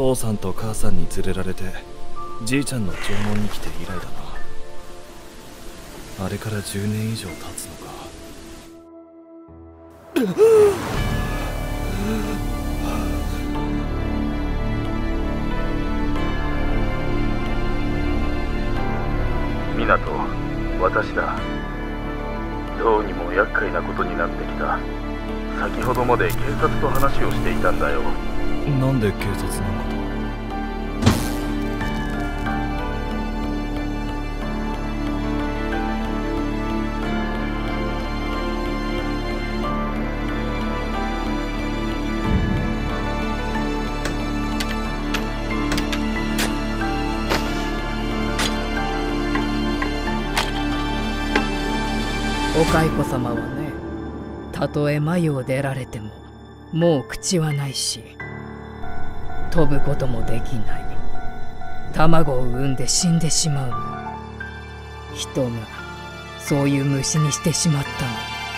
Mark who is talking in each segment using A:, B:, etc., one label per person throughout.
A: 父さんと母さんに連れられてじいちゃんの弔問に来て以来だな。あれから10年以上経つのか。
B: 湊、私だ。どうにも厄介なことになってきた。先ほどまで警察と話をしていたんだよ。
A: なんで警察なんかと。
C: お蚕様はね、たとえ繭を出られてももう口はないし、飛ぶこともできない。卵を産んで死んでしまうの。人がそういう虫にしてしまったの。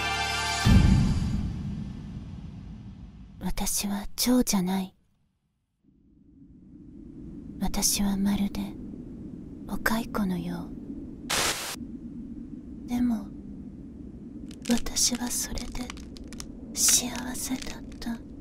D: 私は蝶じゃない。私はまるでお蚕のよう。でも私はそれで幸せだった。